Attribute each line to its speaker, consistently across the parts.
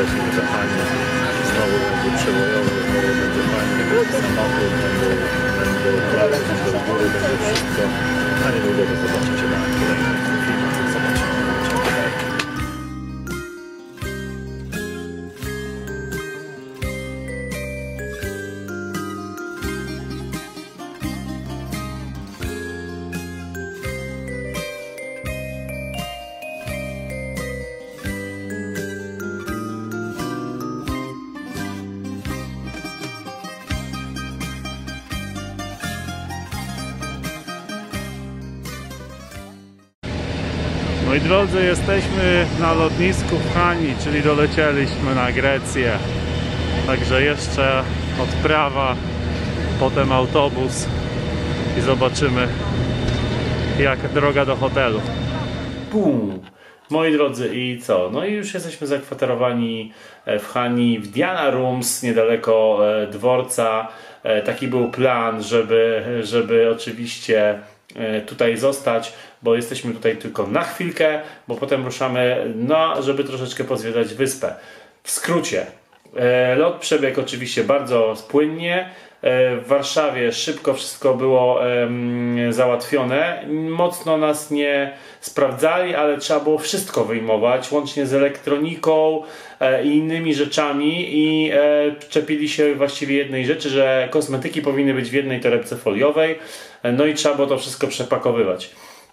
Speaker 1: lecimy do Hani. Znowu będzie przebojowy, znowu będzie fajnie, będzie samochód, będą prace gdzieś do góry, będzie wszystko. A niedługo to zobaczycie na kolejnych filmach. Zobaczymy. Moi drodzy, jesteśmy na lotnisku w Hani, czyli dolecieliśmy na Grecję. Także jeszcze odprawa, potem autobus i zobaczymy, jak droga do hotelu. Bum! Moi drodzy, i co? No i już jesteśmy zakwaterowani w Hani, w Diana Rooms, niedaleko dworca. Taki był plan, żeby oczywiście tutaj zostać, bo jesteśmy tutaj tylko na chwilkę, bo potem ruszamy, no, żeby troszeczkę pozwiedzać wyspę. W skrócie, lot przebiegł oczywiście bardzo płynnie. W Warszawie szybko wszystko było załatwione. Mocno nas nie sprawdzali, ale trzeba było wszystko wyjmować, łącznie z elektroniką i innymi rzeczami, i czepili się właściwie jednej rzeczy, że kosmetyki powinny być w jednej torebce foliowej, no i trzeba było to wszystko przepakowywać.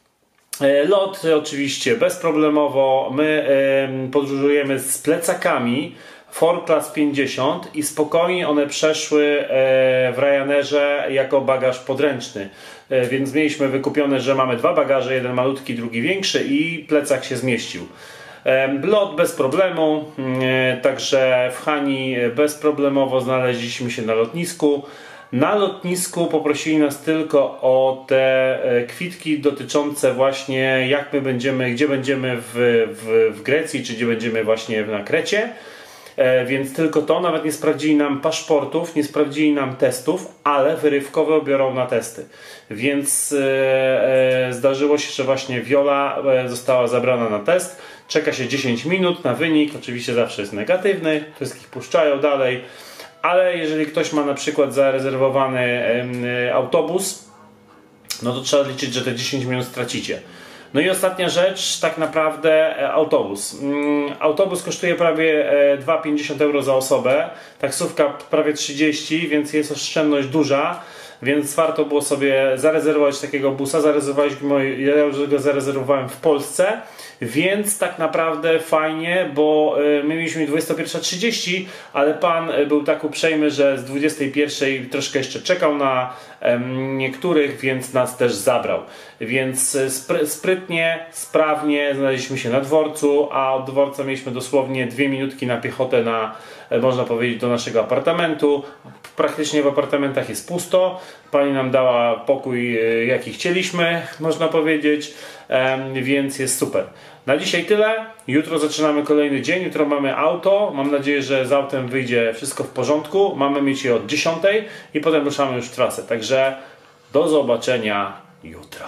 Speaker 1: Lot oczywiście bezproblemowo, my podróżujemy z plecakami Ford Class 50 i spokojnie one przeszły w Ryanerze jako bagaż podręczny. Więc mieliśmy wykupione, że mamy dwa bagaże, jeden malutki, drugi większy, i plecak się zmieścił. Lot bez problemu, także w Hani bezproblemowo znaleźliśmy się na lotnisku. Na lotnisku poprosili nas tylko o te kwitki dotyczące właśnie jak my będziemy, gdzie będziemy w Grecji, czy gdzie będziemy właśnie na Krecie. Więc tylko to, nawet nie sprawdzili nam paszportów, nie sprawdzili nam testów, ale wyrywkowo biorą na testy. Więc zdarzyło się, że właśnie Viola została zabrana na test. Czeka się 10 minut na wynik, oczywiście zawsze jest negatywny, wszystkich puszczają dalej. Ale jeżeli ktoś ma na przykład zarezerwowany autobus, no to trzeba liczyć, że te 10 minut stracicie. No i ostatnia rzecz, tak naprawdę autobus. Autobus kosztuje prawie 2,50 euro za osobę, taksówka prawie 30, więc jest oszczędność duża, więc warto było sobie zarezerwować takiego busa. Ja już go zarezerwowałem w Polsce, więc tak naprawdę fajnie, bo my mieliśmy 21:30, ale pan był tak uprzejmy, że z 21:00 troszkę jeszcze czekał na niektórych, więc nas też zabrał. Więc sprytnie, sprawnie znaleźliśmy się na dworcu, a od dworca mieliśmy dosłownie 2 minutki na piechotę, można powiedzieć, do naszego apartamentu. Praktycznie w apartamentach jest pusto. Pani nam dała pokój, jaki chcieliśmy, można powiedzieć, więc jest super. Na dzisiaj tyle. Jutro zaczynamy kolejny dzień. Jutro mamy auto. Mam nadzieję, że z autem wyjdzie wszystko w porządku. Mamy mieć je od 10:00 i potem ruszamy już w trasę. Także do zobaczenia jutro.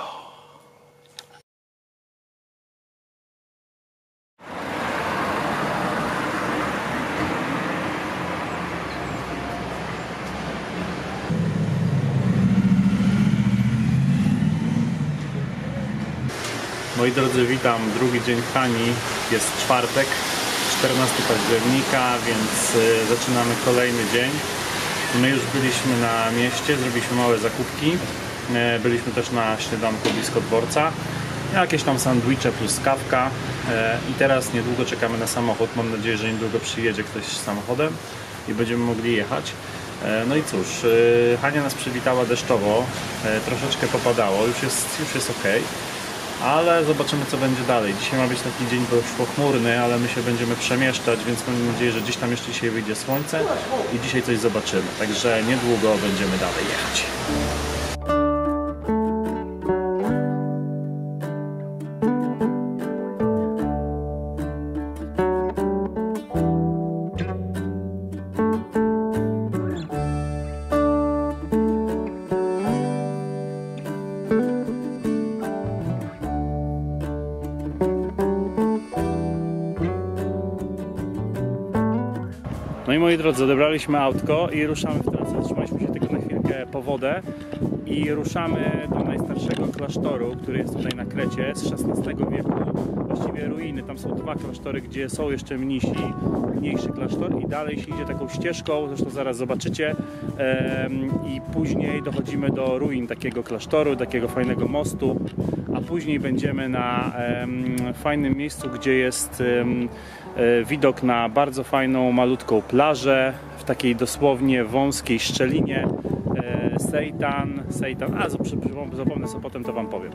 Speaker 1: Moi drodzy, witam. Drugi dzień w Hani. Jest czwartek, 14 października, więc zaczynamy kolejny dzień. My już byliśmy na mieście, zrobiliśmy małe zakupki. Byliśmy też na śniadanku blisko dworca. Jakieś tam sandwicze plus kawka. I teraz niedługo czekamy na samochód. Mam nadzieję, że niedługo przyjedzie ktoś z samochodem i będziemy mogli jechać. No i cóż, Hania nas przywitała deszczowo. Troszeczkę popadało, już jest ok. Ale zobaczymy, co będzie dalej. Dzisiaj ma być taki dzień pochmurny, ale my się będziemy przemieszczać, więc mam nadzieję, że gdzieś tam jeszcze dzisiaj wyjdzie słońce i dzisiaj coś zobaczymy. Także niedługo będziemy dalej jechać. No i moi drodzy, odebraliśmy autko i ruszamy w trasę. Zatrzymaliśmy się tylko na chwilkę po wodę i ruszamy do najstarszego klasztoru, który jest tutaj na Krecie z XVI wieku. Właściwie ruiny, tam są dwa klasztory, gdzie są jeszcze mniejszy klasztor i dalej się idzie taką ścieżką, zresztą zaraz zobaczycie, i później dochodzimy do ruin takiego klasztoru, takiego fajnego mostu, a później będziemy na fajnym miejscu, gdzie jest widok na bardzo fajną, malutką plażę w takiej dosłownie wąskiej szczelinie. Seitan, zapomnę sobie, potem to wam powiem.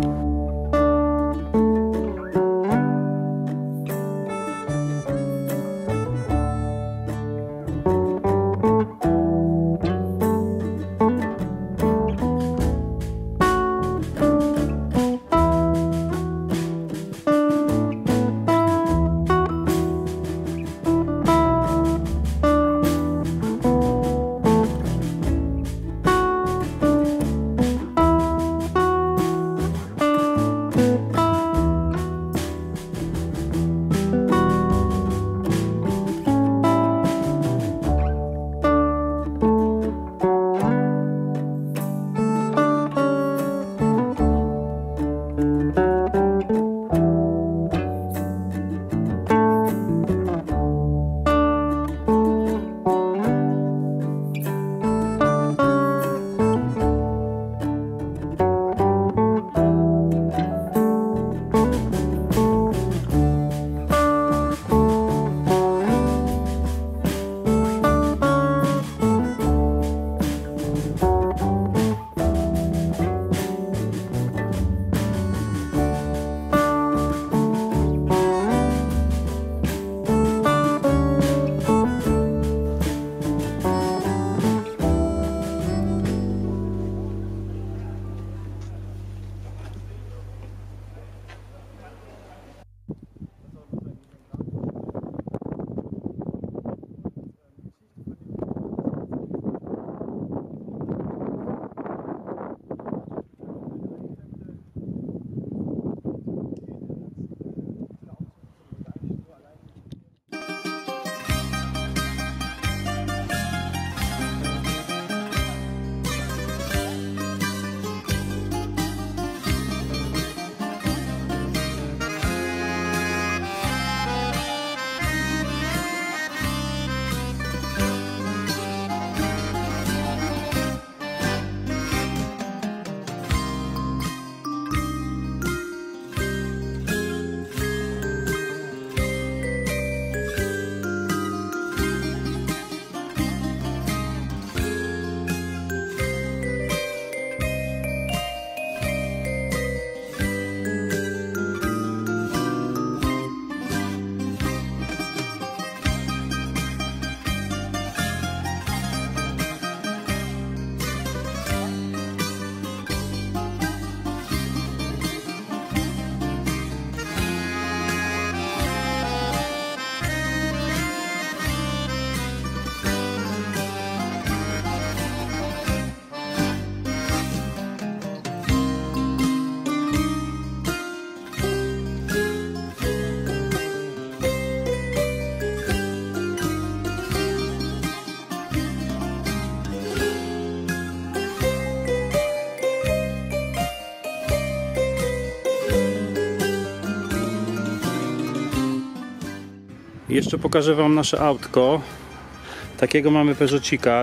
Speaker 1: Jeszcze pokażę wam nasze autko. Takiego mamy Peugeotika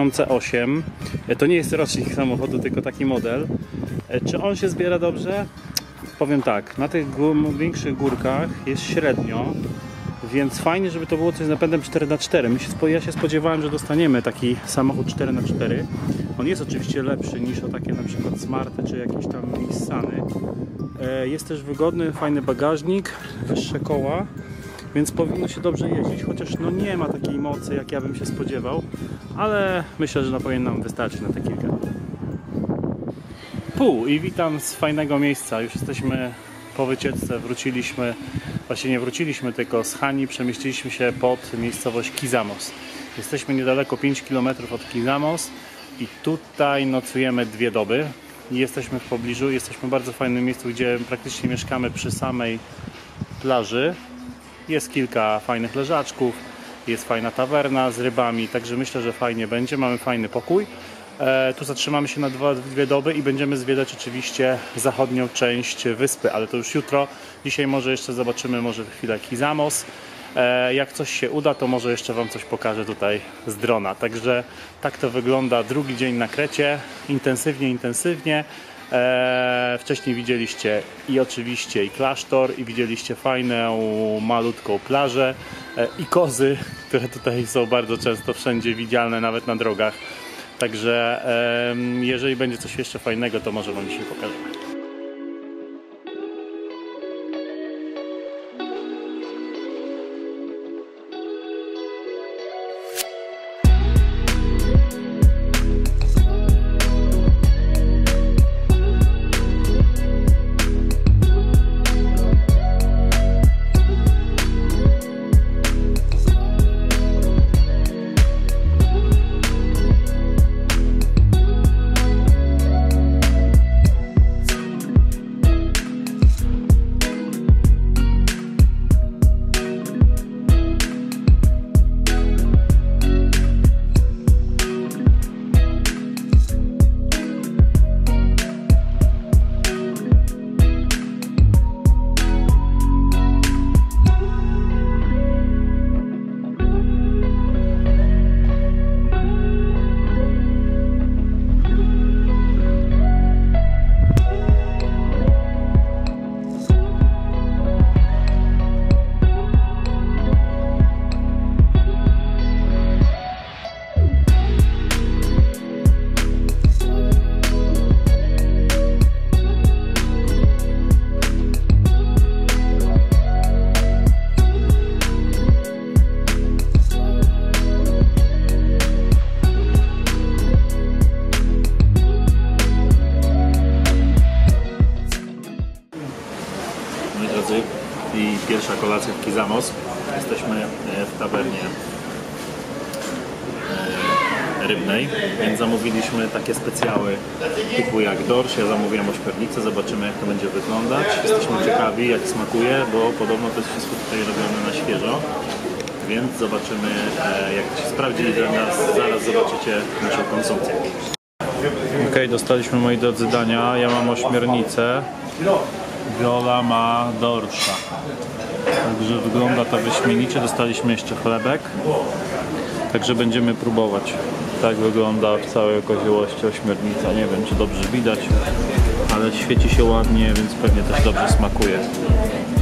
Speaker 1: 2008. To nie jest rocznik samochodu, tylko taki model. Czy on się zbiera dobrze? Powiem tak, na tych większych górkach jest średnio, więc fajnie, żeby to było coś z napędem 4x4. Ja się spodziewałem, że dostaniemy taki samochód 4x4. On jest oczywiście lepszy niż o takie na przykład Smarty czy jakieś tam Nissany. Jest też wygodny, fajny bagażnik, wyższe koła, więc powinno się dobrze jeździć, chociaż no nie ma takiej mocy, jak ja bym się spodziewał, ale myślę, że powinien nam wystarczyć na te kilka. I witam z fajnego miejsca. Już jesteśmy po wycieczce, wróciliśmy, właśnie nie wróciliśmy, tylko z Hani przemieściliśmy się pod miejscowość Kizamos. Jesteśmy niedaleko 5 km od Kizamos i tutaj nocujemy 2 doby. Jesteśmy w pobliżu, jesteśmy w bardzo fajnym miejscu, gdzie praktycznie mieszkamy przy samej plaży. Jest kilka fajnych leżaczków, jest fajna tawerna z rybami, także myślę, że fajnie będzie, mamy fajny pokój. Tu zatrzymamy się na 2 doby i będziemy zwiedzać oczywiście zachodnią część wyspy, ale to już jutro. Dzisiaj może jeszcze zobaczymy może chwilę Kizamos. Jak coś się uda, to może jeszcze Wam coś pokażę tutaj z drona. Także tak to wygląda drugi dzień na Krecie. Intensywnie. Wcześniej widzieliście i oczywiście i klasztor, i widzieliście fajną, malutką plażę i kozy, które tutaj są bardzo często wszędzie widzialne, nawet na drogach. Także jeżeli będzie coś jeszcze fajnego, to może Wam dzisiaj pokażemy. I pierwsza kolacja w Kizamos. Jesteśmy w tawernie rybnej, więc zamówiliśmy takie specjały typu jak dorsz. Ja zamówiłem ośmiornicę, zobaczymy jak to będzie wyglądać. Jesteśmy ciekawi jak smakuje, bo podobno to jest wszystko tutaj robione na świeżo, więc zobaczymy jak to się sprawdzi i zaraz zobaczycie naszą konsumpcję. Ok, dostaliśmy, moi drodzy, dania. Ja mam ośmiornicę, Viola ma dorsza. Także wygląda to wyśmienicie. Dostaliśmy jeszcze chlebek. Także będziemy próbować. Tak wygląda w całej okaziłości ośmiornica. Nie wiem, czy dobrze widać, ale świeci się ładnie, więc pewnie też dobrze smakuje.